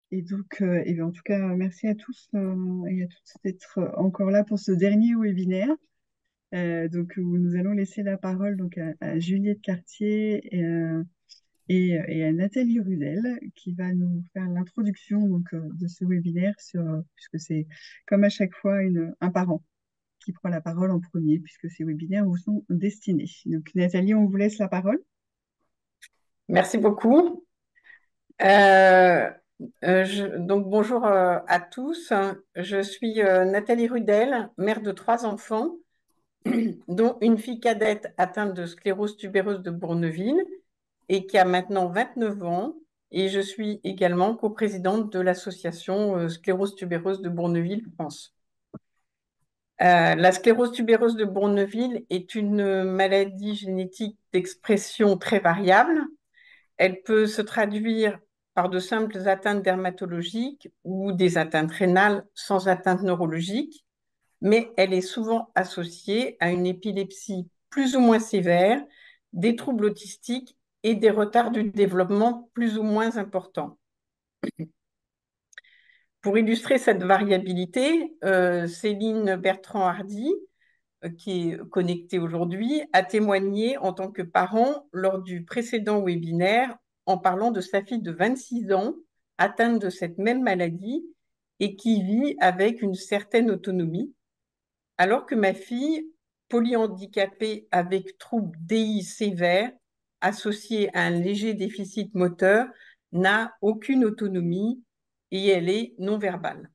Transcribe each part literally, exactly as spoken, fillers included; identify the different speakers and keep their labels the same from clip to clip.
Speaker 1: Et donc, euh, et bien, en tout cas, merci à tous euh, et à toutes d'être encore là pour ce dernier webinaire. Euh, donc, où nous allons laisser la parole donc à, à Juliette Cartier et, euh, et, et à Nathalie Rudel qui va nous faire l'introduction donc euh, de ce webinaire sur, euh, puisque c'est comme à chaque fois une, un parent qui prend la parole en premier puisque ces webinaires vous sont destinés. Donc, Nathalie, on vous laisse la parole.
Speaker 2: Merci beaucoup. Euh, euh, je- donc bonjour euh, à tous. Je suis euh, Nathalie Rudel, mère de trois enfants, dont une fille cadette atteinte de sclérose tubéreuse de Bourneville et qui a maintenant vingt-neuf ans. Et je suis également coprésidente de l'association euh, sclérose tubéreuse de Bourneville, France. Euh, la sclérose tubéreuse de Bourneville est une maladie génétique d'expression très variable. Elle peut se traduire par de simples atteintes dermatologiques ou des atteintes rénales sans atteinte neurologique, mais elle est souvent associée à une épilepsie plus ou moins sévère, des troubles autistiques et des retards du développement plus ou moins importants. Pour illustrer cette variabilité, euh, Céline Bertrand-Hardy, euh, qui est connectée aujourd'hui, a témoigné en tant que parent lors du précédent webinaire en parlant de sa fille de vingt-six ans atteinte de cette même maladie et qui vit avec une certaine autonomie, alors que ma fille, polyhandicapée avec trouble D I sévère associé à un léger déficit moteur, n'a aucune autonomie et elle est non-verbale.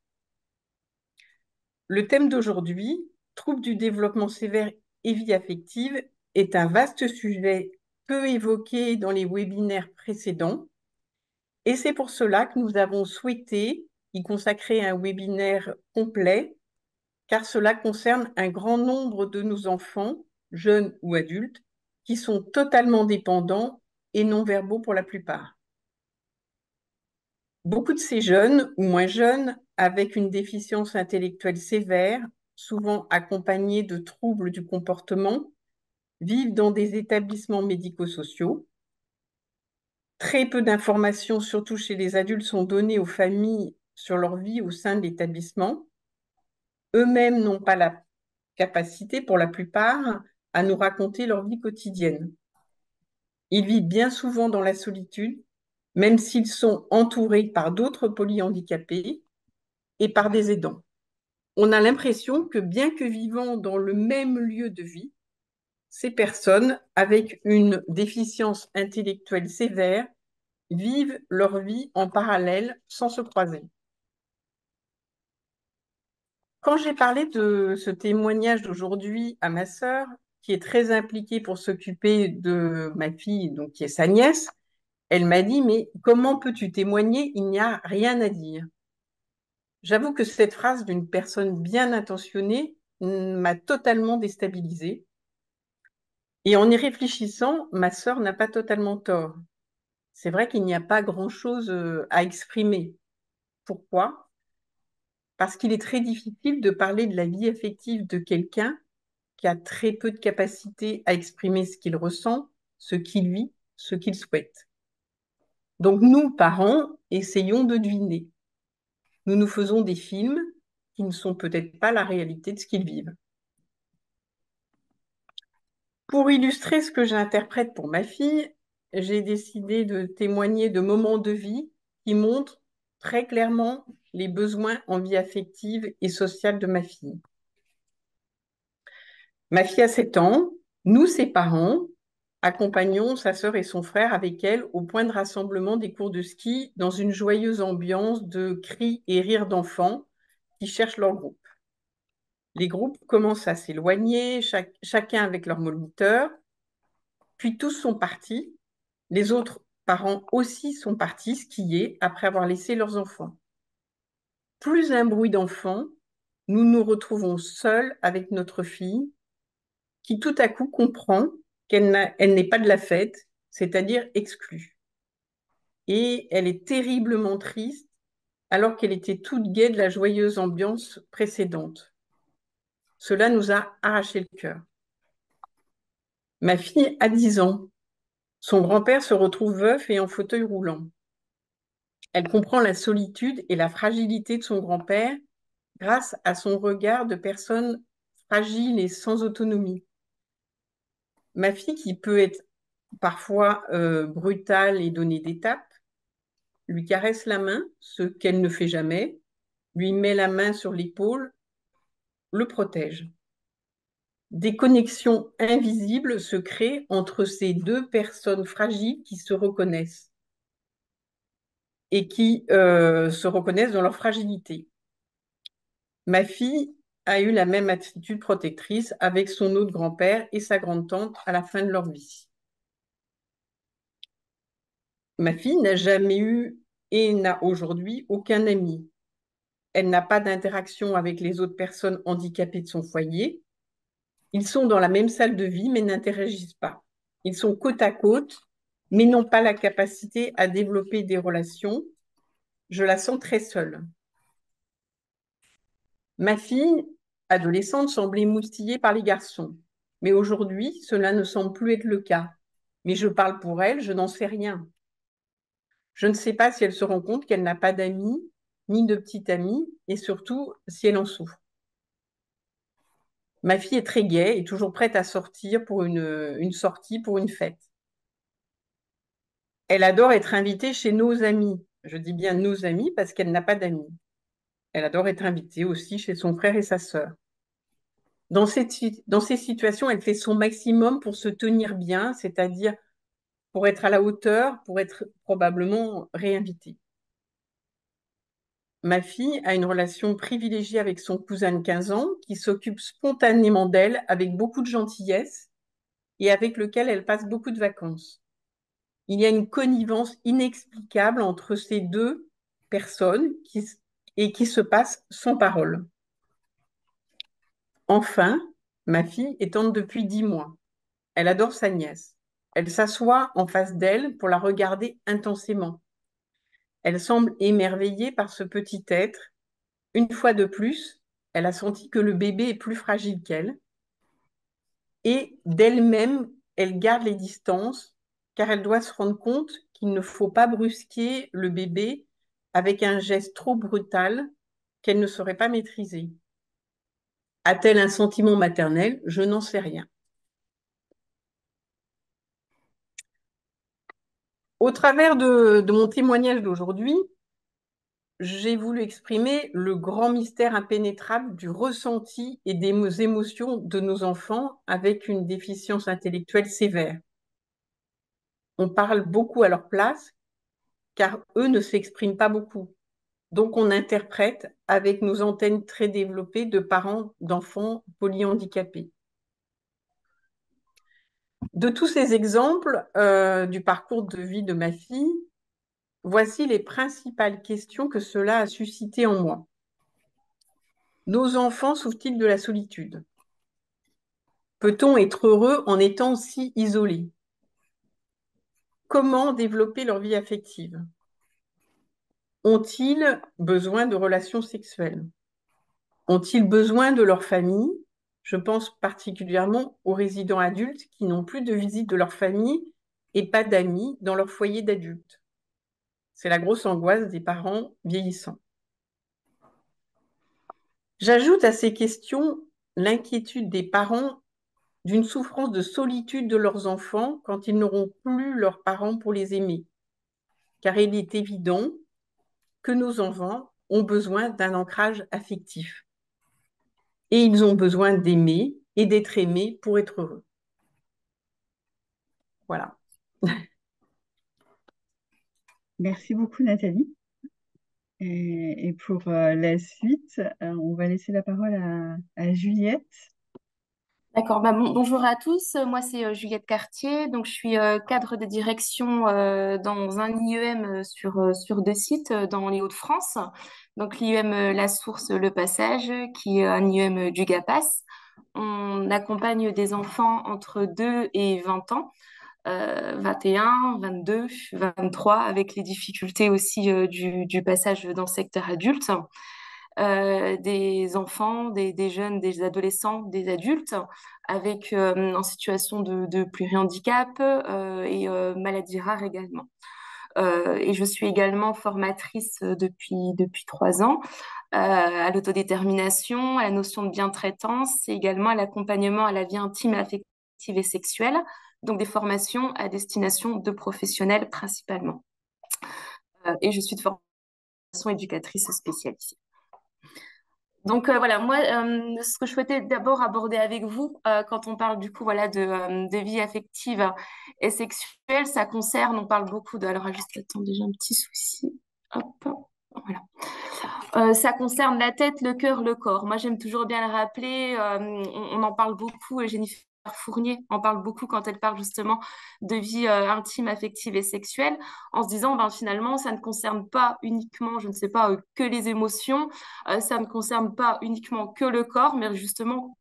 Speaker 2: Le thème d'aujourd'hui, troubles du développement sévère et vie affective, est un vaste sujet peu évoqué dans les webinaires précédents. Et c'est pour cela que nous avons souhaité y consacrer un webinaire complet, car cela concerne un grand nombre de nos enfants, jeunes ou adultes, qui sont totalement dépendants et non-verbaux pour la plupart. Beaucoup de ces jeunes ou moins jeunes, avec une déficience intellectuelle sévère, souvent accompagnés de troubles du comportement, vivent dans des établissements médico-sociaux. Très peu d'informations, surtout chez les adultes, sont données aux familles sur leur vie au sein de l'établissement. Eux-mêmes n'ont pas la capacité, pour la plupart, à nous raconter leur vie quotidienne. Ils vivent bien souvent dans la solitude, même s'ils sont entourés par d'autres polyhandicapés et par des aidants. On a l'impression que bien que vivant dans le même lieu de vie, ces personnes avec une déficience intellectuelle sévère vivent leur vie en parallèle sans se croiser. Quand j'ai parlé de ce témoignage d'aujourd'hui à ma sœur, qui est très impliquée pour s'occuper de ma fille, donc qui est sa nièce, elle m'a dit, mais comment peux-tu témoigner? Il n'y a rien à dire. J'avoue que cette phrase d'une personne bien intentionnée m'a totalement déstabilisée. Et en y réfléchissant, ma sœur n'a pas totalement tort. C'est vrai qu'il n'y a pas grand-chose euh, à exprimer. Pourquoi? Parce qu'il est très difficile de parler de la vie affective de quelqu'un qui a très peu de capacité à exprimer ce qu'il ressent, ce qu'il vit, ce qu'il souhaite. Donc nous, parents, essayons de deviner. Nous nous faisons des films qui ne sont peut-être pas la réalité de ce qu'ils vivent. Pour illustrer ce que j'interprète pour ma fille, j'ai décidé de témoigner de moments de vie qui montrent très clairement les besoins en vie affective et sociale de ma fille. Ma fille a sept ans, nous, ses parents, accompagnons sa sœur et son frère avec elle au point de rassemblement des cours de ski dans une joyeuse ambiance de cris et rires d'enfants qui cherchent leur groupe. Les groupes commencent à s'éloigner, chac chacun avec leur moniteur, puis tous sont partis. Les autres parents aussi sont partis skier après avoir laissé leurs enfants. Plus un bruit d'enfants, nous nous retrouvons seuls avec notre fille qui tout à coup comprend qu'elle n'est pas de la fête, c'est-à-dire exclue. Et elle est terriblement triste alors qu'elle était toute gaie de la joyeuse ambiance précédente. Cela nous a arraché le cœur. Ma fille a dix ans. Son grand-père se retrouve veuf et en fauteuil roulant. Elle comprend la solitude et la fragilité de son grand-père grâce à son regard de personne fragile et sans autonomie. Ma fille, qui peut être parfois euh, brutale et donner des tapes, lui caresse la main, ce qu'elle ne fait jamais, lui met la main sur l'épaule, le protège. Des connexions invisibles se créent entre ces deux personnes fragiles qui se reconnaissent et qui euh, se reconnaissent dans leur fragilité. Ma fille a eu la même attitude protectrice avec son autre grand-père et sa grande-tante à la fin de leur vie. Ma fille n'a jamais eu et n'a aujourd'hui aucun ami. Elle n'a pas d'interaction avec les autres personnes handicapées de son foyer. Ils sont dans la même salle de vie, mais n'interagissent pas. Ils sont côte à côte, mais n'ont pas la capacité à développer des relations. Je la sens très seule. Ma fille, adolescente, semble émoustillée par les garçons. Mais aujourd'hui, cela ne semble plus être le cas. Mais je parle pour elle, je n'en sais rien. Je ne sais pas si elle se rend compte qu'elle n'a pas d'amis, ni de petite amie, et surtout si elle en souffre. Ma fille est très gaie et toujours prête à sortir pour une, une sortie, pour une fête. Elle adore être invitée chez nos amis. Je dis bien nos amis parce qu'elle n'a pas d'amis. Elle adore être invitée aussi chez son frère et sa sœur. Dans, cette, dans ces situations, elle fait son maximum pour se tenir bien, c'est-à-dire pour être à la hauteur, pour être probablement réinvitée. Ma fille a une relation privilégiée avec son cousin de quinze ans qui s'occupe spontanément d'elle avec beaucoup de gentillesse et avec lequel elle passe beaucoup de vacances. Il y a une connivence inexplicable entre ces deux personnes qui, et qui se passe sans parole. Enfin, ma fille est tante depuis dix mois. Elle adore sa nièce. Elle s'assoit en face d'elle pour la regarder intensément. Elle semble émerveillée par ce petit être. Une fois de plus, elle a senti que le bébé est plus fragile qu'elle. Et d'elle-même, elle garde les distances car elle doit se rendre compte qu'il ne faut pas brusquer le bébé avec un geste trop brutal qu'elle ne saurait pas maîtriser. A-t-elle un sentiment maternel? Je n'en sais rien. Au travers de, de mon témoignage d'aujourd'hui, j'ai voulu exprimer le grand mystère impénétrable du ressenti et des émotions de nos enfants avec une déficience intellectuelle sévère. On parle beaucoup à leur place, car eux ne s'expriment pas beaucoup. Donc, on interprète avec nos antennes très développées de parents d'enfants polyhandicapés. De tous ces exemples euh, du parcours de vie de ma fille, voici les principales questions que cela a suscité en moi. Nos enfants souffrent-ils de la solitude? Peut-on être heureux en étant si isolé? Comment développer leur vie affective? Ont-ils besoin de relations sexuelles? Ont-ils besoin de leur famille? Je pense particulièrement aux résidents adultes qui n'ont plus de visite de leur famille et pas d'amis dans leur foyer d'adultes. C'est la grosse angoisse des parents vieillissants. J'ajoute à ces questions l'inquiétude des parents d'une souffrance de solitude de leurs enfants quand ils n'auront plus leurs parents pour les aimer. Car il est évident que nos enfants ont besoin d'un ancrage affectif. Et ils ont besoin d'aimer et d'être aimés pour être heureux. Voilà.
Speaker 1: Merci beaucoup, Nathalie. Et, et pour euh, la suite, euh, on va laisser la parole à, à Juliette.
Speaker 3: D'accord, bah bon- bonjour à tous. Moi, c'est euh, Juliette Cartier. Donc, je suis euh, cadre de direction euh, dans un I E M sur, euh, sur deux sites euh, dans les Hauts-de-France. Donc, l'I E M euh, La Source, Le Passage, qui est un I E M du GAPAS. On accompagne des enfants entre deux et vingt ans, euh, vingt et un, vingt-deux, vingt-trois, avec les difficultés aussi euh, du, du passage dans le secteur adulte. Euh, des enfants, des, des jeunes, des adolescents, des adultes avec euh, en situation de, de plurihandicap euh, et euh, maladies rares également. Euh, et je suis également formatrice euh, depuis, depuis trois ans euh, à l'autodétermination, à la notion de bientraitance et également à l'accompagnement à la vie intime, affective et sexuelle, donc des formations à destination de professionnels principalement. Euh, et je suis de formation éducatrice spécialisée. Donc euh, voilà, moi, euh, ce que je souhaitais d'abord aborder avec vous, euh, quand on parle du coup voilà de, euh, de vie affective et sexuelle, ça concerne, on parle beaucoup de, alors juste attends, j'ai un petit souci, hop, voilà. Euh, ça concerne la tête, le cœur, le corps. Moi, j'aime toujours bien le rappeler. Euh, on, on en parle beaucoup et Jennifer Fournier en parle beaucoup quand elle parle justement de vie euh, intime, affective et sexuelle, en se disant, ben, finalement, ça ne concerne pas uniquement, je ne sais pas, euh, que les émotions, euh, ça ne concerne pas uniquement que le corps, mais justement,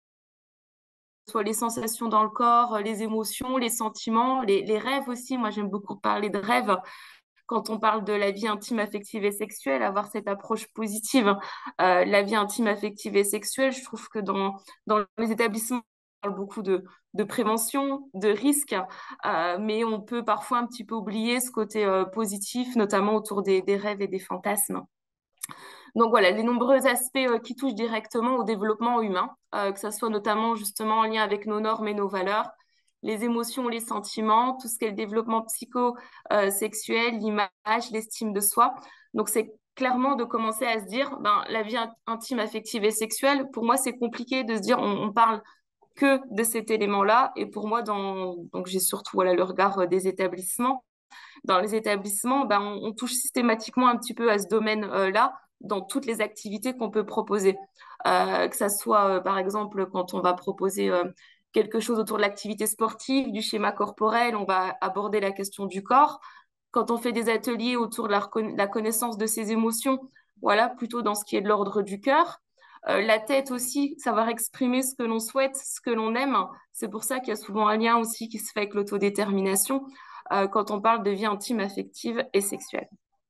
Speaker 3: soit les sensations dans le corps, euh, les émotions, les sentiments, les, les rêves aussi. Moi, j'aime beaucoup parler de rêves quand on parle de la vie intime, affective et sexuelle, avoir cette approche positive. Euh, la vie intime, affective et sexuelle, je trouve que dans, dans les établissements, on parle beaucoup de, de prévention, de risques, euh, mais on peut parfois un petit peu oublier ce côté euh, positif, notamment autour des, des rêves et des fantasmes. Donc voilà, les nombreux aspects euh, qui touchent directement au développement humain, euh, que ce soit notamment justement en lien avec nos normes et nos valeurs, les émotions, les sentiments, tout ce qui est le développement psycho-sexuel, l'image, l'estime de soi. Donc c'est clairement de commencer à se dire, ben, la vie intime, affective et sexuelle, pour moi c'est compliqué de se dire, on, on parle que de cet élément-là. Et pour moi, dans, donc j'ai surtout voilà, le regard euh, des établissements dans les établissements, ben, on, on touche systématiquement un petit peu à ce domaine-là dans toutes les activités qu'on peut proposer. Euh, que ça soit, euh, par exemple, quand on va proposer euh, quelque chose autour de l'activité sportive, du schéma corporel, on va aborder la question du corps. Quand on fait des ateliers autour de la, la connaissance de ses émotions, voilà, plutôt dans ce qui est de l'ordre du cœur. Euh, la tête aussi, savoir exprimer ce que l'on souhaite, ce que l'on aime. C'est pour ça qu'il y a souvent un lien aussi qui se fait avec l'autodétermination euh, quand on parle de vie intime, affective et sexuelle.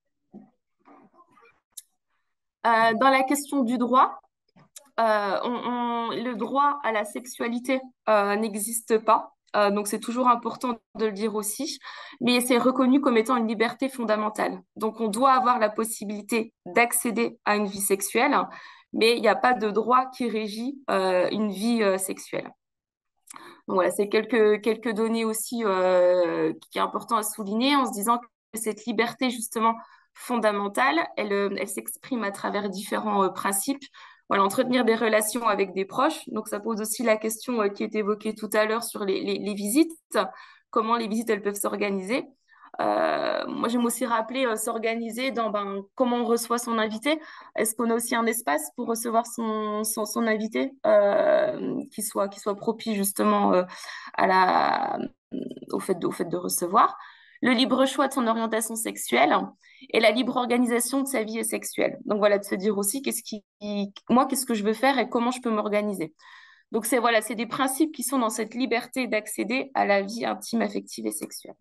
Speaker 3: Euh, dans la question du droit, euh, on, on, le droit à la sexualité euh, n'existe pas. Euh, donc c'est toujours important de le dire aussi, mais c'est reconnu comme étant une liberté fondamentale. Donc on doit avoir la possibilité d'accéder à une vie sexuelle, mais il n'y a pas de droit qui régit euh, une vie euh, sexuelle. Donc voilà, c'est quelques, quelques données aussi euh, qui est important à souligner en se disant que cette liberté justement fondamentale, elle, euh, elle s'exprime à travers différents euh, principes. Voilà, entretenir des relations avec des proches. Donc ça pose aussi la question euh, qui est évoquée tout à l'heure sur les, les, les visites, comment les visites elles peuvent s'organiser. Euh, moi, j'aime aussi rappeler euh, s'organiser dans ben, comment on reçoit son invité. Est-ce qu'on a aussi un espace pour recevoir son, son, son invité euh, qui soit, qui soit propice justement euh, à la, au fait de, au fait de recevoir? Le libre choix de son orientation sexuelle et la libre organisation de sa vie sexuelle. Donc voilà, de se dire aussi qu'est-ce qui, moi, qu'est-ce que je veux faire et comment je peux m'organiser. Donc c'est voilà, c'est des principes qui sont dans cette liberté d'accéder à la vie intime, affective et sexuelle.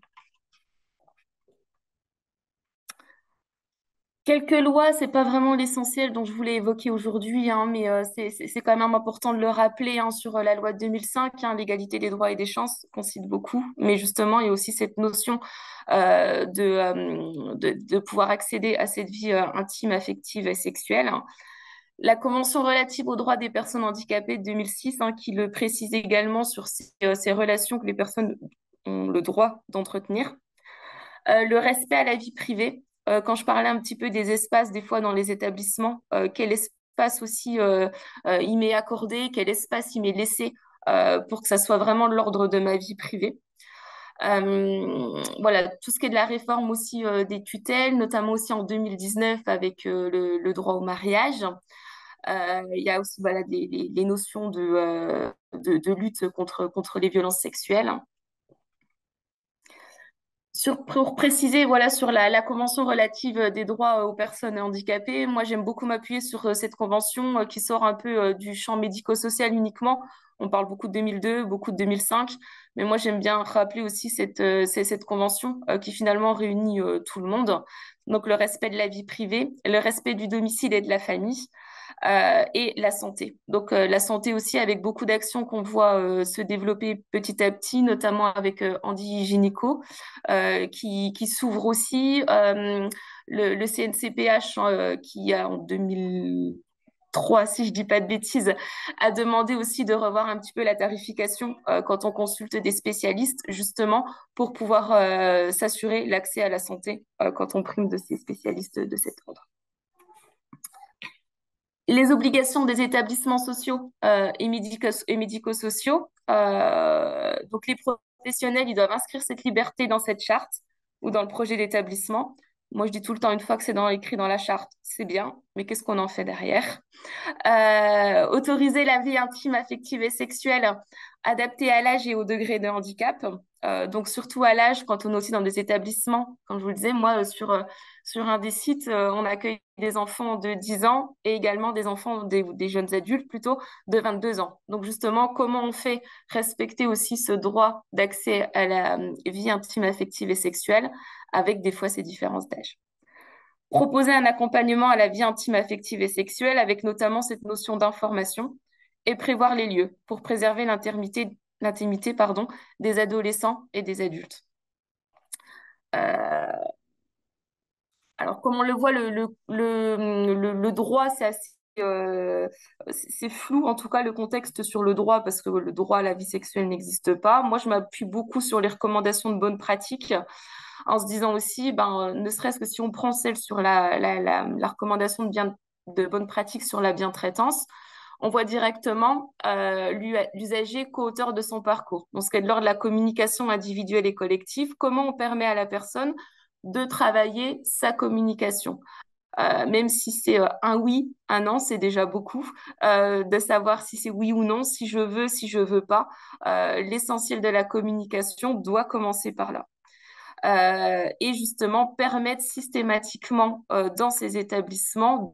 Speaker 3: Quelques lois, c'est pas vraiment l'essentiel dont je voulais évoquer aujourd'hui, hein, mais euh, c'est c'est- c'est quand même important de le rappeler hein, sur euh, la loi de deux mille cinq, hein, l'égalité des droits et des chances, qu'on cite beaucoup, mais justement, il y a aussi cette notion euh, de, euh, de, de pouvoir accéder à cette vie euh, intime, affective et sexuelle. La Convention relative aux droits des personnes handicapées de deux mille six, hein, qui le précise également sur ces, euh, ces relations que les personnes ont le droit d'entretenir. Euh, le respect à la vie privée. Euh, quand je parlais un petit peu des espaces, des fois dans les établissements, euh, quel espace aussi euh, euh, il m'est accordé, quel espace il m'est laissé euh, pour que ça soit vraiment de l'ordre de ma vie privée. Euh, voilà, tout ce qui est de la réforme aussi euh, des tutelles, notamment aussi en deux mille dix-neuf avec euh, le, le droit au mariage. Euh, il y a aussi voilà, des, les, les notions de, euh, de, de lutte contre, contre les violences sexuelles. Sur, pour préciser, voilà, sur la, la convention relative des droits aux personnes handicapées, moi j'aime beaucoup m'appuyer sur euh, cette convention euh, qui sort un peu euh, du champ médico-social uniquement. On parle beaucoup de deux mille deux, beaucoup de deux mille cinq, mais moi j'aime bien rappeler aussi cette, euh, c'est cette convention euh, qui finalement réunit euh, tout le monde. Donc le respect de la vie privée, le respect du domicile et de la famille, euh, et la santé. Donc euh, la santé aussi avec beaucoup d'actions qu'on voit euh, se développer petit à petit, notamment avec euh, Andy Gynéco, euh, qui, qui s'ouvre aussi. Euh, le, le C N C P H euh, qui a en deux mille trois, si je dis pas de bêtises, a demandé aussi de revoir un petit peu la tarification euh, quand on consulte des spécialistes, justement pour pouvoir euh, s'assurer l'accès à la santé euh, quand on prime de ces spécialistes de cet ordre. Les obligations des établissements sociaux euh, et, médico et médico-sociaux. Euh, donc, les professionnels, ils doivent inscrire cette liberté dans cette charte ou dans le projet d'établissement. Moi, je dis tout le temps, une fois que c'est dans, écrit dans la charte, c'est bien, mais qu'est-ce qu'on en fait derrière? Euh, autoriser la vie intime, affective et sexuelle adaptée à l'âge et au degré de handicap. Euh, donc surtout à l'âge, quand on est aussi dans des établissements, comme je vous le disais, moi euh, sur, euh, sur un des sites, euh, on accueille des enfants de dix ans et également des enfants, des, des jeunes adultes plutôt, de vingt-deux ans. Donc justement, comment on fait respecter aussi ce droit d'accès à la euh, vie intime, affective et sexuelle avec des fois ces différences d'âge. Proposer un accompagnement à la vie intime, affective et sexuelle avec notamment cette notion d'information et prévoir les lieux pour préserver l'intimité, l'intimité, pardon, des adolescents et des adultes. Euh, alors, comme on le voit, le, le, le, le, le droit, c'est assez euh, c'est flou, en tout cas, le contexte sur le droit, parce que le droit à la vie sexuelle n'existe pas. Moi, je m'appuie beaucoup sur les recommandations de bonnes pratiques, en se disant aussi, ben, ne serait-ce que si on prend celle sur la, la, la, la recommandation de, bien, de bonnes pratiques sur la bientraitance, on voit directement euh, l'usager co-auteur de son parcours. Donc, ce qui est de l'ordre de la communication individuelle et collective, comment on permet à la personne de travailler sa communication. Euh, même si c'est euh, un oui, un non, c'est déjà beaucoup. Euh, de savoir si c'est oui ou non, si je veux, si je veux pas. Euh, l'essentiel de la communication doit commencer par là. Euh, et justement, permettre systématiquement euh, dans ces établissements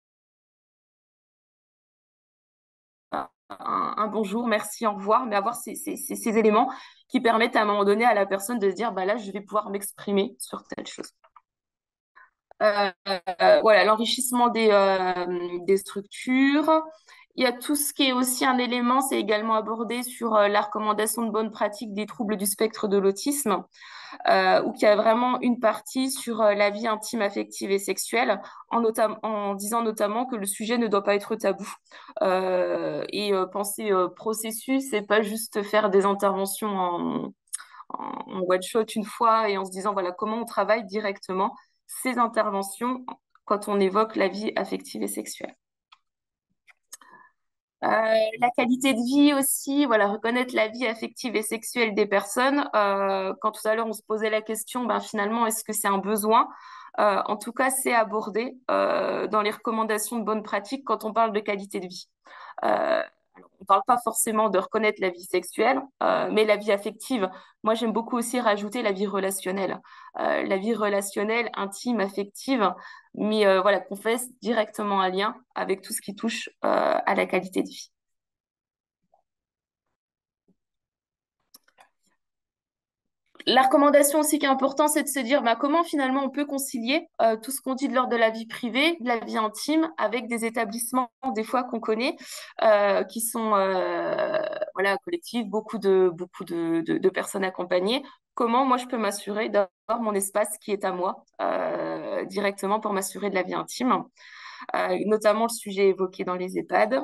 Speaker 3: un, un bonjour, merci, au revoir, mais avoir ces, ces, ces, ces éléments qui permettent à un moment donné à la personne de se dire, bah là, je vais pouvoir m'exprimer sur telle chose. Euh, euh, voilà, l'enrichissement des, euh, des structures. Il y a tout ce qui est aussi un élément, c'est également abordé sur euh, la recommandation de bonnes pratiques des troubles du spectre de l'autisme, euh, où il y a vraiment une partie sur euh, la vie intime, affective et sexuelle, en, en disant notamment que le sujet ne doit pas être tabou. Euh, et euh, penser euh, processus, c'est pas juste faire des interventions en, en one shot une fois et en se disant voilà comment on travaille directement ces interventions quand on évoque la vie affective et sexuelle. Euh, la qualité de vie aussi, voilà, reconnaître la vie affective et sexuelle des personnes. Euh, quand tout à l'heure on se posait la question, ben finalement, est-ce que c'est un besoin? Euh, en tout cas, c'est abordé euh, dans les recommandations de bonnes pratiques quand on parle de qualité de vie. Euh, on ne parle pas forcément de reconnaître la vie sexuelle, euh, mais la vie affective. Moi, j'aime beaucoup aussi rajouter la vie relationnelle. Euh, la vie relationnelle, intime, affective, mais euh, voilà, qu'on fait directement un lien avec tout ce qui touche euh, à la qualité de vie. La recommandation aussi qui est importante, c'est de se dire bah, comment finalement on peut concilier euh, tout ce qu'on dit de l'ordre de la vie privée, de la vie intime, avec des établissements des fois qu'on connaît, euh, qui sont euh, voilà, collectifs, beaucoup de, beaucoup de, de, de personnes accompagnées. Comment moi je peux m'assurer d'avoir mon espace qui est à moi euh, directement pour m'assurer de la vie intime, euh, notamment le sujet évoqué dans les EHPAD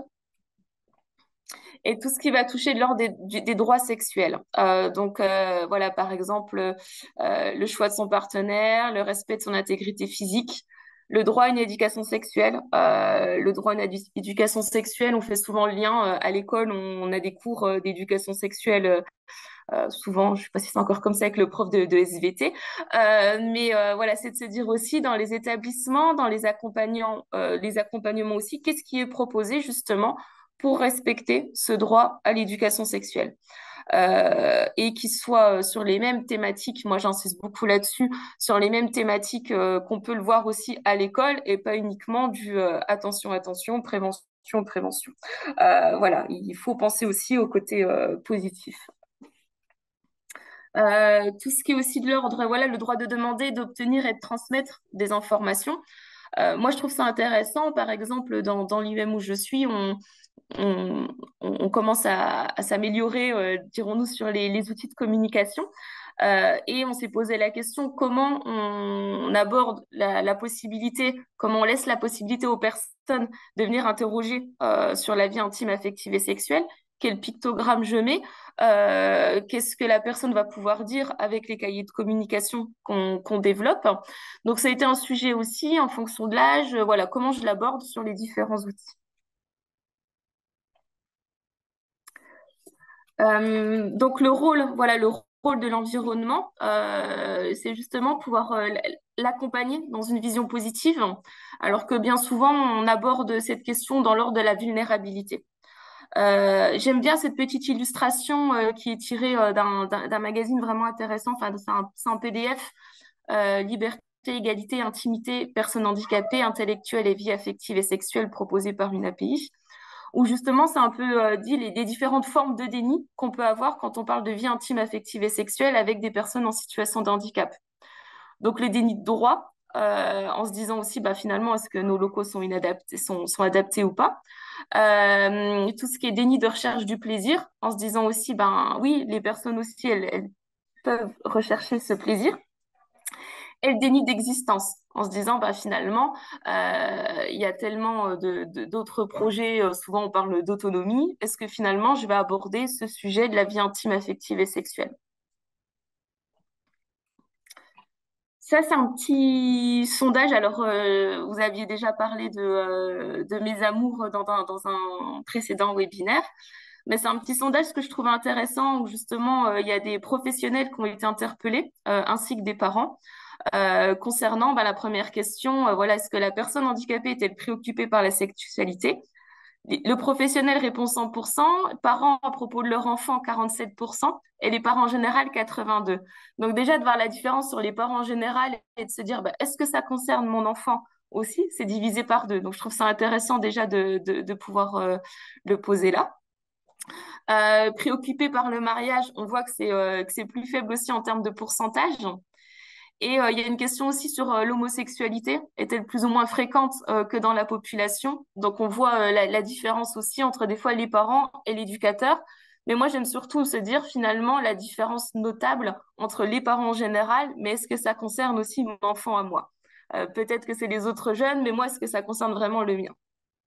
Speaker 3: et tout ce qui va toucher de l'ordre des, des, droits sexuels. Euh, donc euh, voilà, par exemple, euh, le choix de son partenaire, le respect de son intégrité physique, le droit à une éducation sexuelle. Euh, le droit à une éducation sexuelle, on fait souvent le lien euh, à l'école, on, on a des cours euh, d'éducation sexuelle. Euh, souvent, je ne sais pas si c'est encore comme ça avec le prof de, de S V T, euh, mais euh, voilà, c'est de se dire aussi dans les établissements, dans les accompagnants, euh, les accompagnements aussi, qu'est-ce qui est proposé justement pour respecter ce droit à l'éducation sexuelle. Euh, et qui soit euh, sur les mêmes thématiques, moi j'insiste beaucoup là-dessus, sur les mêmes thématiques euh, qu'on peut le voir aussi à l'école et pas uniquement du euh, attention, attention, prévention, prévention. Euh, voilà, il faut penser aussi au côté euh, positif. Euh, tout ce qui est aussi de l'ordre, voilà, le droit de demander, d'obtenir et de transmettre des informations. Euh, moi, je trouve ça intéressant. Par exemple, dans, dans l'I U M où je suis, on, on, on commence à, à s'améliorer, euh, dirons-nous, sur les, les outils de communication. Euh, et on s'est posé la question comment on, on aborde la, la possibilité, comment on laisse la possibilité aux personnes de venir interroger euh, sur la vie intime, affective et sexuelle, quel pictogramme je mets, euh, qu'est-ce que la personne va pouvoir dire avec les cahiers de communication qu'on qu'on développe. Donc ça a été un sujet aussi en fonction de l'âge, euh, voilà, comment je l'aborde sur les différents outils. Euh, donc le rôle, voilà, le rôle de l'environnement, euh, c'est justement pouvoir euh, l'accompagner dans une vision positive, alors que bien souvent on aborde cette question dans l'ordre de la vulnérabilité. Euh, j'aime bien cette petite illustration euh, qui est tirée euh, d'un d'un- d'un magazine vraiment intéressant. Enfin, c'est un, c'est un P D F, euh, Liberté, égalité, intimité, personnes handicapées, intellectuelles et vie affective et sexuelle proposée par une A P I, où justement c'est un peu euh, dit les, les différentes formes de déni qu'on peut avoir quand on parle de vie intime, affective et sexuelle avec des personnes en situation de handicap. Donc le déni de droit, euh, en se disant aussi bah, finalement est-ce que nos locaux sont inadaptés, sont, sont adaptés ou pas. Euh, tout ce qui est déni de recherche du plaisir, en se disant aussi ben oui les personnes aussi elles, elles peuvent rechercher ce plaisir. Et le déni d'existence, en se disant, bah, finalement, euh, il y a tellement de, de- d'autres projets, euh, souvent on parle d'autonomie, est-ce que finalement je vais aborder ce sujet de la vie intime, affective et sexuelle? Ça, c'est un petit sondage. Alors, euh, vous aviez déjà parlé de, euh, de mes amours dans un, dans un précédent webinaire, mais c'est un petit sondage que je trouve intéressant où justement, euh, il y a des professionnels qui ont été interpellés, euh, ainsi que des parents. Euh, concernant bah, la première question, euh, voilà, est-ce que la personne handicapée est-elle préoccupée par la sexualité? Le professionnel répond cent pour cent, parents à propos de leur enfant quarante-sept pour cent et les parents en général quatre-vingt-deux pour cent. Donc déjà de voir la différence sur les parents en général et de se dire bah, est-ce que ça concerne mon enfant aussi? C'est divisé par deux. Donc je trouve ça intéressant déjà de, de, de pouvoir euh, le poser là. Euh, préoccupé par le mariage, on voit que c'est euh, que c'est plus faible aussi en termes de pourcentage. Et euh, il y a une question aussi sur euh, l'homosexualité, est-elle plus ou moins fréquente euh, que dans la population? Donc on voit euh, la, la différence aussi entre des fois les parents et l'éducateur. Mais moi j'aime surtout se dire finalement la différence notable entre les parents en général, mais est-ce que ça concerne aussi mon enfant à moi? Euh, peut-être que c'est les autres jeunes, mais moi est-ce que ça concerne vraiment le mien?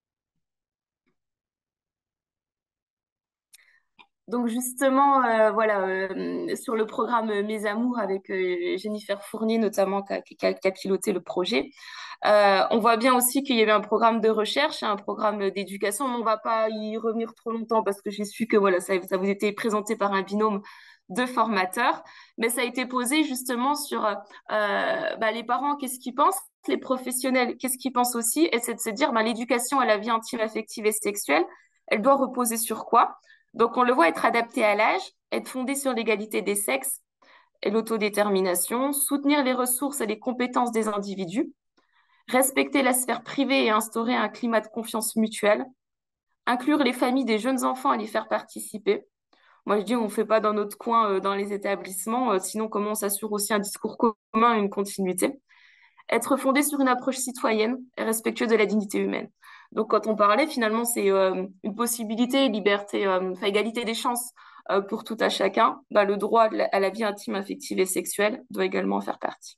Speaker 3: Donc justement, euh, voilà, euh, sur le programme Mes Amours avec euh, Jennifer Fournier notamment qui a, qui a- qui a piloté le projet, euh, on voit bien aussi qu'il y avait un programme de recherche, un programme d'éducation, mais on ne va pas y revenir trop longtemps parce que j'ai su que voilà, ça, ça vous était présenté par un binôme de formateurs, mais ça a été posé justement sur euh, bah, les parents, qu'est-ce qu'ils pensent, les professionnels, qu'est-ce qu'ils pensent aussi, et c'est de se dire bah, l'éducation à la vie intime, affective et sexuelle, elle doit reposer sur quoi? Donc, on le voit être adapté à l'âge, être fondé sur l'égalité des sexes et l'autodétermination, soutenir les ressources et les compétences des individus, respecter la sphère privée et instaurer un climat de confiance mutuelle, inclure les familles des jeunes enfants et les faire participer. Moi, je dis, on ne fait pas dans notre coin, euh, dans les établissements, euh, sinon comment on s'assure aussi un discours commun et une continuité. Être fondé sur une approche citoyenne et respectueuse de la dignité humaine. Donc, quand on parlait, finalement, c'est euh, une possibilité, liberté, euh, enfin, égalité des chances euh, pour tout à chacun. Bah, le droit de la- à la vie intime, affective et sexuelle doit également en faire partie.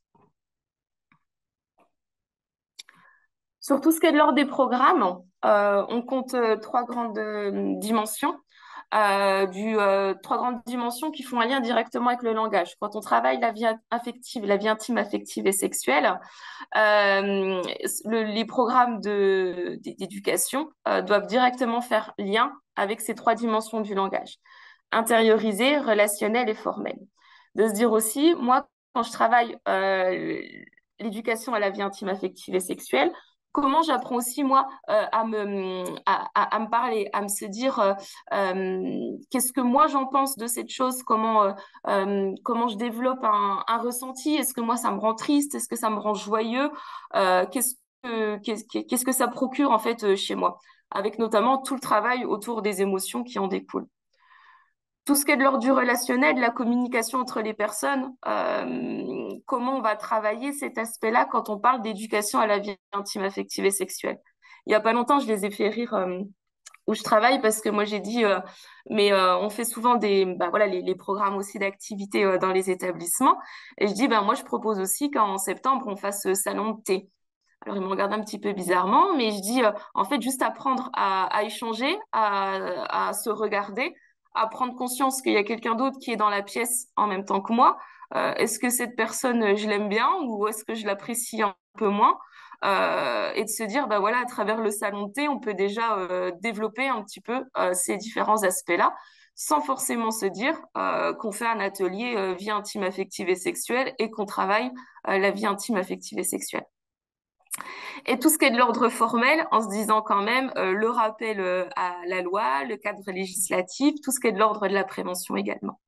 Speaker 3: Sur tout ce qui est de l'ordre des programmes, euh, on compte euh, trois grandes euh, dimensions. Euh, du, euh, trois grandes dimensions qui font un lien directement avec le langage. Quand on travaille la vie affective, la vie intime, affective et sexuelle, euh, le- les programmes de, d'éducation euh, doivent directement faire lien avec ces trois dimensions du langage, intériorisé, relationnel et formel. De se dire aussi, moi, quand je travaille euh, l'éducation à la vie intime, affective et sexuelle, comment j'apprends aussi, moi, euh, à me, à, à- à me parler, à me se dire euh, euh, qu'est-ce que moi j'en pense de cette chose, comment, euh, euh, comment je développe un, un ressenti, est-ce que moi ça me rend triste, est-ce que ça me rend joyeux, euh, qu'est-ce que, qu'est-ce, qu'est-ce que ça procure en fait euh, chez moi, avec notamment tout le travail autour des émotions qui en découlent. Tout ce qui est de l'ordre du relationnel, de la communication entre les personnes, euh, comment on va travailler cet aspect-là quand on parle d'éducation à la vie intime, affective et sexuelle. Il y a pas longtemps, je les ai fait rire euh, où je travaille parce que moi j'ai dit, euh, mais euh, on fait souvent des, bah, voilà, les, les programmes aussi d'activité euh, dans les établissements. Et je dis, ben moi je propose aussi qu'en septembre on fasse ce salon de thé. Alors, il me regarde un petit peu bizarrement, mais je dis, euh, en fait, juste apprendre à, à échanger, à, à se regarder, à prendre conscience qu'il y a quelqu'un d'autre qui est dans la pièce en même temps que moi. Euh, est-ce que cette personne, euh, je l'aime bien ou est-ce que je l'apprécie un peu moins? Euh, et de se dire, bah voilà, à travers le salon de thé, on peut déjà euh, développer un petit peu euh, ces différents aspects-là, sans forcément se dire euh, qu'on fait un atelier euh, vie intime, affective et sexuelle et qu'on travaille euh, la vie intime, affective et sexuelle. Et tout ce qui est de l'ordre formel, en se disant quand même euh, le rappel euh, à la loi, le cadre législatif, tout ce qui est de l'ordre de la prévention également.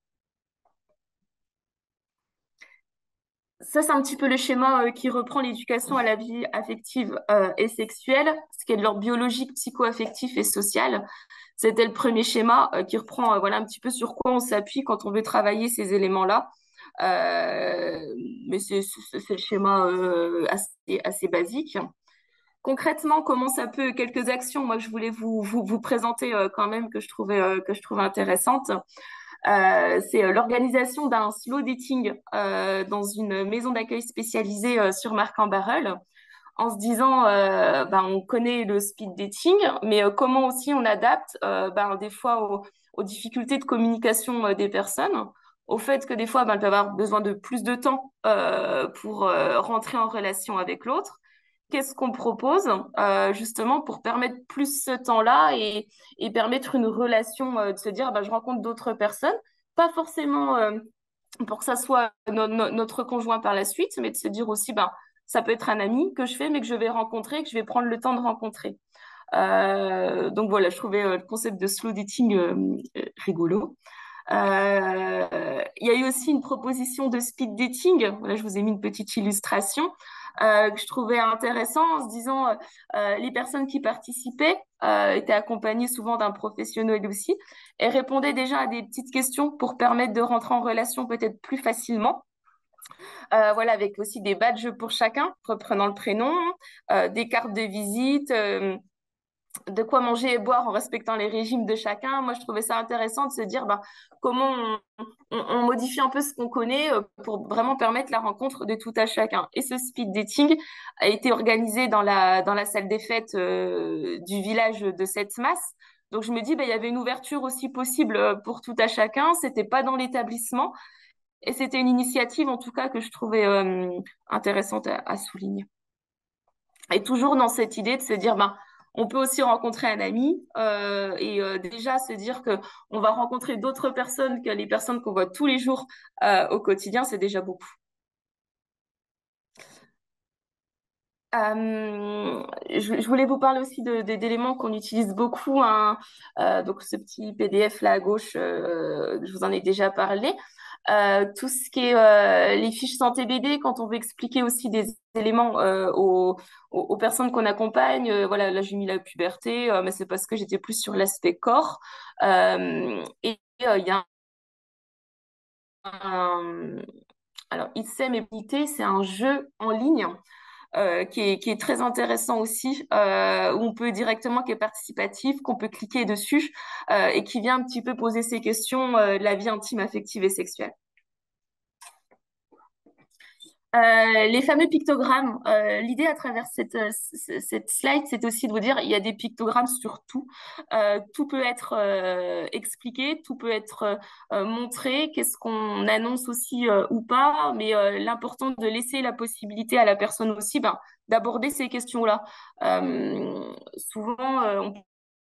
Speaker 3: Ça, c'est un petit peu le schéma euh, qui reprend l'éducation à la vie affective euh, et sexuelle, ce qui est de l'ordre biologique, psycho-affectif et social. C'était le premier schéma euh, qui reprend euh, voilà, un petit peu sur quoi on s'appuie quand on veut travailler ces éléments-là. Euh, mais c'est c'est le schéma euh, assez, assez basique. Concrètement, comment ça peut, quelques actions, moi je voulais vous, vous, vous présenter euh, quand même que je trouvais, euh, que je trouvais intéressantes. Euh, c'est euh, l'organisation d'un slow dating euh, dans une maison d'accueil spécialisée euh, sur Marc-en-Barœul, en se disant, euh, ben, on connaît le speed dating, mais euh, comment aussi on adapte euh, ben, des fois aux, aux difficultés de communication euh, des personnes, au fait que des fois, ben, elles peuvent avoir besoin de plus de temps euh, pour euh, rentrer en relation avec l'autre. Qu'est-ce qu'on propose euh, justement pour permettre plus ce temps-là et, et permettre une relation, euh, de se dire, ben, je rencontre d'autres personnes, pas forcément euh, pour que ça soit no- no- notre conjoint par la suite, mais de se dire aussi, ben, ça peut être un ami que je fais, mais que je vais rencontrer, que je vais prendre le temps de rencontrer. Euh, donc voilà, je trouvais euh, le concept de slow dating euh, euh, rigolo. Euh, il y a eu aussi une proposition de speed dating. Voilà, je vous ai mis une petite illustration euh, que je trouvais intéressant en se disant euh, euh, les personnes qui participaient euh, étaient accompagnées souvent d'un professionnel aussi et répondaient déjà à des petites questions pour permettre de rentrer en relation peut-être plus facilement. Euh, voilà, avec aussi des badges pour chacun, reprenant le prénom, euh, des cartes de visite. Euh, de quoi manger et boire en respectant les régimes de chacun. Moi, je trouvais ça intéressant de se dire ben, comment on, on- on modifie un peu ce qu'on connaît euh, pour vraiment permettre la rencontre de tout à chacun. Et ce speed dating a été organisé dans la, dans la salle des fêtes euh, du village de Sept-Mas. Donc, je me dis, ben, il y avait une ouverture aussi possible euh, pour tout à chacun. C'était pas dans l'établissement. Et c'était une initiative, en tout cas, que je trouvais euh, intéressante à, à souligner. Et toujours dans cette idée de se dire, ben, on peut aussi rencontrer un ami euh, et euh, déjà se dire que on va rencontrer d'autres personnes que les personnes qu'on voit tous les jours euh, au quotidien, c'est déjà beaucoup. Euh, je, je voulais vous parler aussi de, de- d'éléments qu'on utilise beaucoup, hein. Euh, donc ce petit P D F là à gauche, euh, je vous en ai déjà parlé. Euh, tout ce qui est euh, les fiches santé bébé, quand on veut expliquer aussi des éléments euh, aux, aux, aux personnes qu'on accompagne. Euh, voilà, là j'ai mis la puberté, euh, mais c'est parce que j'étais plus sur l'aspect corps. Euh, et euh, il y a un, alors ITSEM et Unité, c'est un jeu en ligne euh, qui est, qui est très intéressant aussi, euh, où on peut directement, qui est participatif, qu'on peut cliquer dessus euh, et qui vient un petit peu poser ces questions euh, de la vie intime, affective et sexuelle. Euh, les fameux pictogrammes, euh, l'idée à travers cette, euh, c- cette slide, c'est aussi de vous dire il y a des pictogrammes sur tout. Euh, tout peut être euh, expliqué, tout peut être euh, euh, montré, qu'est-ce qu'on annonce aussi euh, ou pas, mais euh, l'important de laisser la possibilité à la personne aussi ben, d'aborder ces questions-là. Euh, souvent, euh, on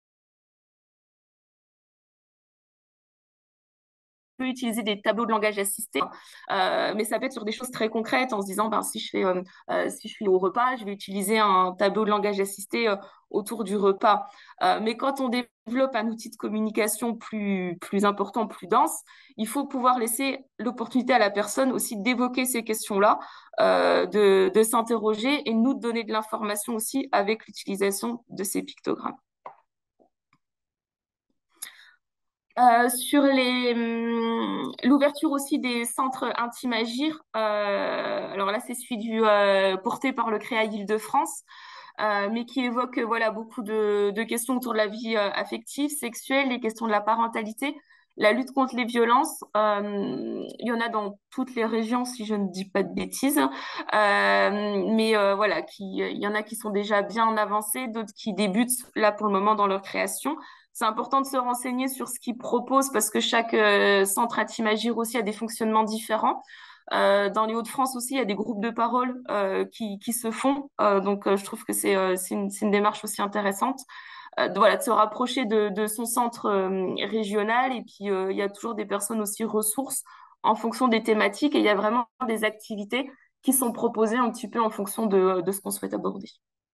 Speaker 3: peut utiliser des tableaux de langage assisté, euh, mais ça peut être sur des choses très concrètes en se disant, ben, si je fais, euh, euh, si je suis au repas, je vais utiliser un tableau de langage assisté euh, autour du repas. Euh, mais quand on développe un outil de communication plus, plus important, plus dense, il faut pouvoir laisser l'opportunité à la personne aussi d'évoquer ces questions-là, euh, de, de s'interroger et nous de donner de l'information aussi avec l'utilisation de ces pictogrammes. Euh, sur les, hum, l'ouverture aussi des centres Intime Agir, euh, alors là, c'est celui du, euh, porté par le Créa Île-de-France, euh, mais qui évoque euh, voilà, beaucoup de, de questions autour de la vie euh, affective, sexuelle, les questions de la parentalité, la lutte contre les violences. Euh, il y en a dans toutes les régions, si je ne dis pas de bêtises. Euh, mais euh, voilà, qui, il y en a qui sont déjà bien avancés, d'autres qui débutent là pour le moment dans leur création. C'est important de se renseigner sur ce qu'ils proposent parce que chaque euh, centre Intime Agir aussi a des fonctionnements différents. Euh, dans les Hauts-de-France aussi, il y a des groupes de parole euh, qui, qui se font. Euh, donc, euh, je trouve que c'est euh, c'est une, c'est une démarche aussi intéressante. Euh, de, voilà, de se rapprocher de, de son centre euh, régional. Et puis, euh, il y a toujours des personnes aussi ressources en fonction des thématiques. Et il y a vraiment des activités qui sont proposées un petit peu en fonction de, de ce qu'on souhaite aborder.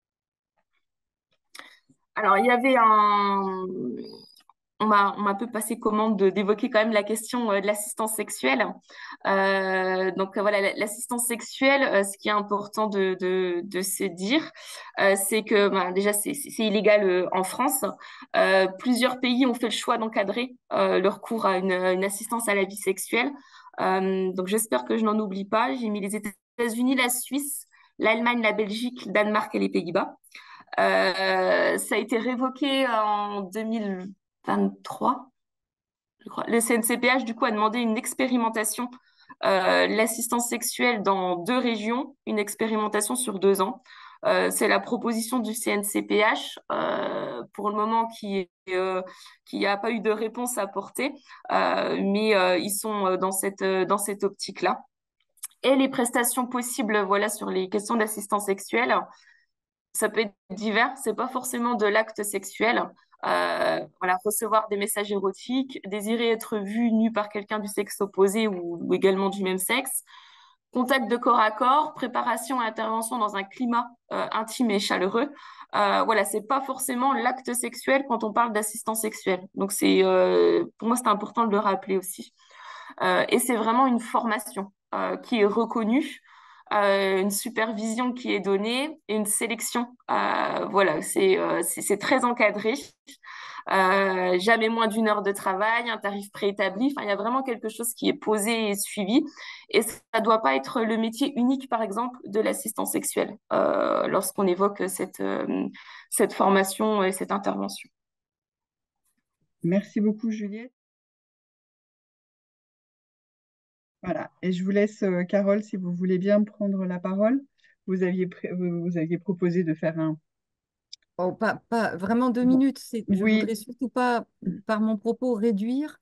Speaker 3: Alors, il y avait un, on m'a, on m'a un peu passé commande de- d'évoquer quand même la question euh, de l'assistance sexuelle. Euh, donc euh, voilà, la- l'assistance sexuelle, euh, ce qui est important de, de, de se dire, euh, c'est que ben, déjà c'est c'est- c'est illégal euh, en France. Euh, plusieurs pays ont fait le choix d'encadrer euh, leur recours à une, une assistance à la vie sexuelle. Euh, donc j'espère que je n'en oublie pas. J'ai mis les États-Unis, la Suisse, l'Allemagne, la Belgique, le Danemark et les Pays-Bas. Euh, ça a été révoqué en deux mille vingt-trois, je crois. Le C N C P H, du coup, a demandé une expérimentation, euh, l'assistance sexuelle dans deux régions, une expérimentation sur deux ans. Euh, c'est la proposition du C N C P H, euh, pour le moment, qui euh, qui n'a pas eu de réponse à apporter, euh, mais euh, ils sont euh, dans cette, euh, dans cette optique-là. Et les prestations possibles, voilà, sur les questions d'assistance sexuelle, ça peut être divers, c'est pas forcément de l'acte sexuel. Euh, voilà, recevoir des messages érotiques, désirer être vu nu par quelqu'un du sexe opposé ou, ou également du même sexe, contact de corps à corps, préparation et intervention dans un climat euh, intime et chaleureux. Euh, voilà, c'est pas forcément l'acte sexuel quand on parle d'assistance sexuelle. Donc c'est, euh, pour moi, c'est important de le rappeler aussi. Euh, et c'est vraiment une formation euh, qui est reconnue, euh, une supervision qui est donnée et une sélection. Euh, voilà, c'est euh, c'est c'est très encadré. Euh, jamais moins d'une heure de travail, un tarif préétabli. Enfin, il y a vraiment quelque chose qui est posé et suivi. Et ça ne doit pas être le métier unique, par exemple, de l'assistance sexuelle euh, lorsqu'on évoque cette, euh, cette formation et cette intervention.
Speaker 1: Merci beaucoup, Juliette. Voilà. Et je vous laisse, euh, Carole, si vous voulez bien prendre la parole. Vous aviez, pré- vous vous aviez proposé de faire un...
Speaker 4: Oh, pas, pas vraiment deux
Speaker 1: Bon.
Speaker 4: minutes. C'est, je
Speaker 1: Oui,
Speaker 4: voudrais surtout pas, par mon propos, réduire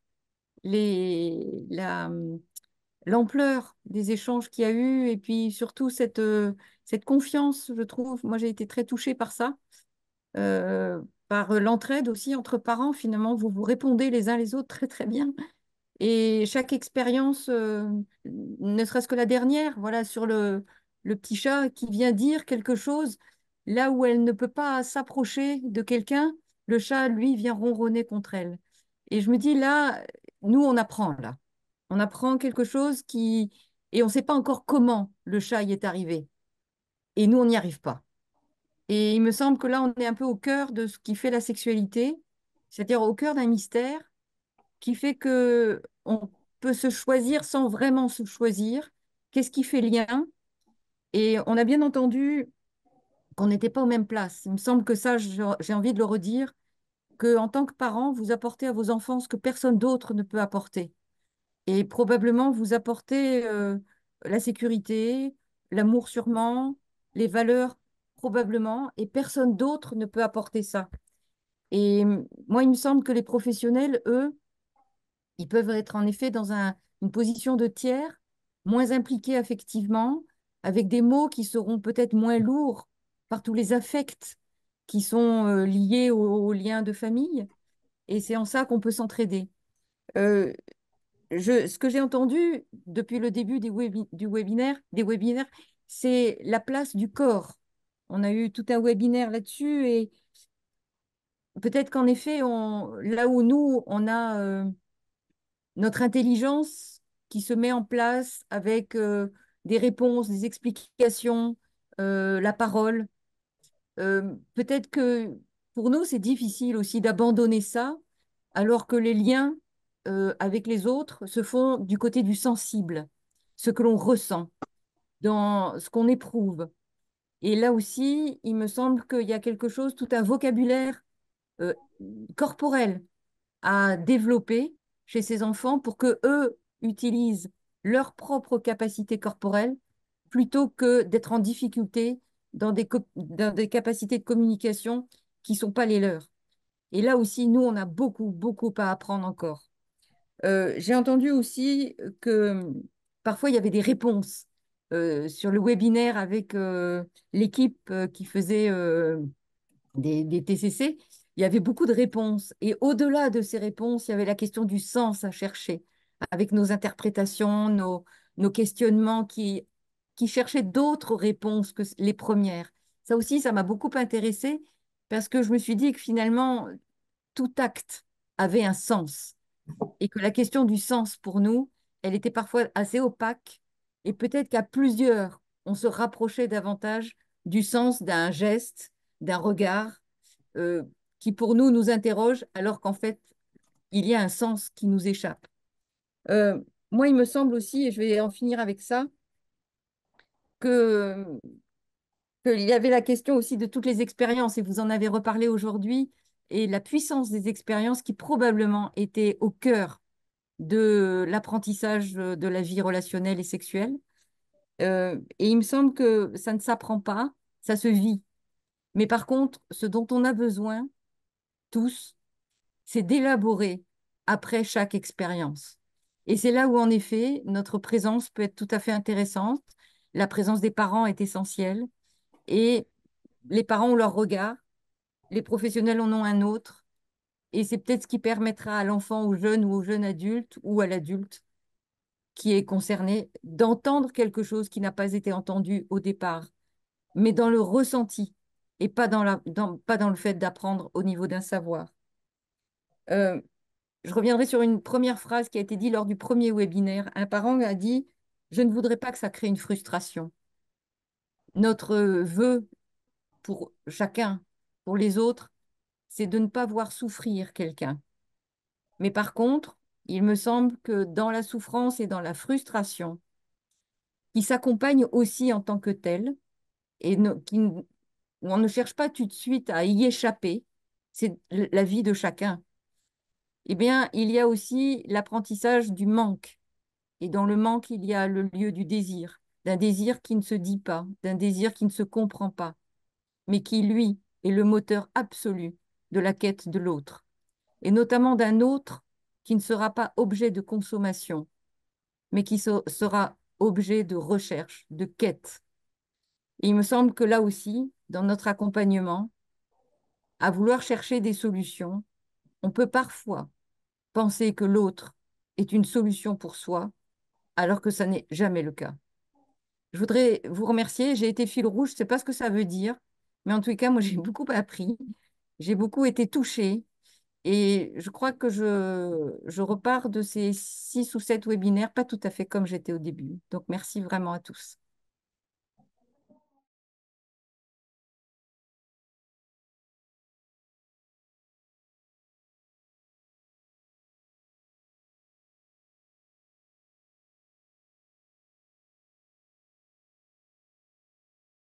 Speaker 4: les, la, l'ampleur des échanges qu'il y a eu et puis surtout cette, euh, cette confiance, je trouve. Moi, j'ai été très touchée par ça, euh, par l'entraide aussi entre parents. Finalement, vous vous répondez les uns les autres très, très bien. Et chaque expérience, euh, ne serait-ce que la dernière, voilà, sur le, le petit chat qui vient dire quelque chose, là où elle ne peut pas s'approcher de quelqu'un, le chat, lui, vient ronronner contre elle. Et je me dis, là, nous, on apprend, là. On apprend quelque chose qui... Et on ne sait pas encore comment le chat y est arrivé. Et nous, on n'y arrive pas. Et il me semble que là, on est un peu au cœur de ce qui fait la sexualité, c'est-à-dire au cœur d'un mystère qui fait que on peut se choisir sans vraiment se choisir. Qu'est-ce qui fait lien? Et on a bien entendu qu'on n'était pas aux mêmes places. Il me semble que ça, j'ai j'ai envie de le redire, que en tant que parent, vous apportez à vos enfants ce que personne d'autre ne peut apporter. Et probablement, vous apportez euh, la sécurité, l'amour sûrement, les valeurs probablement, et personne d'autre ne peut apporter ça. Et euh, moi, il me semble que les professionnels, eux, ils peuvent être en effet dans un- une position de tiers, moins impliqués affectivement, avec des mots qui seront peut-être moins lourds par tous les affects qui sont euh, liés aux, aux liens de famille. Et c'est en ça qu'on peut s'entraider. Euh, je, ce que j'ai entendu depuis le début des webi- du webinaire, des webinaires, c'est la place du corps. On a eu tout un webinaire là-dessus et peut-être qu'en effet, on, là où nous, on a euh, notre intelligence qui se met en place avec euh, des réponses, des explications, euh, la parole. Euh, peut-être que pour nous, c'est difficile aussi d'abandonner ça, alors que les liens euh, avec les autres se font du côté du sensible, ce que l'on ressent, dans ce qu'on éprouve. Et là aussi, il me semble qu'il y a quelque chose, tout un vocabulaire euh, corporel à développer chez ces enfants pour que eux utilisent leur propre capacité corporelle plutôt que d'être en difficulté dans des, co- dans des capacités de communication qui ne sont pas les leurs. Et là aussi, nous, on a beaucoup, beaucoup à apprendre encore. Euh, j'ai entendu aussi que parfois il y avait des réponses euh, sur le webinaire avec euh, l'équipe euh, qui faisait euh, des, des T C C. Il y avait beaucoup de réponses. Et au-delà de ces réponses, il y avait la question du sens à chercher, avec nos interprétations, nos, nos questionnements qui, qui cherchaient d'autres réponses que les premières. Ça aussi, ça m'a beaucoup intéressée parce que je me suis dit que finalement, tout acte avait un sens et que la question du sens pour nous, elle était parfois assez opaque et peut-être qu'à plusieurs, on se rapprochait davantage du sens d'un geste, d'un regard euh, qui pour nous nous interroge alors qu'en fait, il y a un sens qui nous échappe. Euh, Moi, il me semble aussi, et je vais en finir avec ça, que qu'il y avait la question aussi de toutes les expériences, et vous en avez reparlé aujourd'hui, et la puissance des expériences qui probablement étaient au cœur de l'apprentissage de la vie relationnelle et sexuelle. Euh, et il me semble que ça ne s'apprend pas, ça se vit. Mais par contre, ce dont on a besoin, tous, c'est d'élaborer après chaque expérience. Et c'est là où, en effet, notre présence peut être tout à fait intéressante. La présence des parents est essentielle. Et les parents ont leur regard, les professionnels en ont un autre. Et c'est peut-être ce qui permettra à l'enfant, au jeune ou au jeune adulte ou à l'adulte qui est concerné d'entendre quelque chose qui n'a pas été entendu au départ, mais dans le ressenti et pas dans, la, dans, pas dans le fait d'apprendre au niveau d'un savoir. Euh, je reviendrai sur une première phrase qui a été dite lors du premier webinaire. Un parent a dit, je ne voudrais pas que ça crée une frustration. Notre vœu pour chacun, pour les autres, c'est de ne pas voir souffrir quelqu'un. Mais par contre, il me semble que dans la souffrance et dans la frustration, qui s'accompagne aussi en tant que telle, et ne- qui, n- on ne cherche pas tout de suite à y échapper, c'est l- la vie de chacun. Eh bien, il y a aussi l'apprentissage du manque. Et dans le manque, il y a le lieu du désir, d'un désir qui ne se dit pas, d'un désir qui ne se comprend pas, mais qui, lui, est le moteur absolu de la quête de l'autre. Et notamment d'un autre qui ne sera pas objet de consommation, mais qui se- sera objet de recherche, de quête. Et il me semble que là aussi, dans notre accompagnement, à vouloir chercher des solutions, on peut parfois penser que l'autre est une solution pour soi, alors que ça n'est jamais le cas. Je voudrais vous remercier. J'ai été fil rouge, je ne sais pas ce que ça veut dire, mais en tout cas, moi, j'ai beaucoup appris. J'ai beaucoup été touchée et je crois que je, je repars de ces six ou sept webinaires, pas tout à fait comme j'étais au début. Donc, merci vraiment à tous.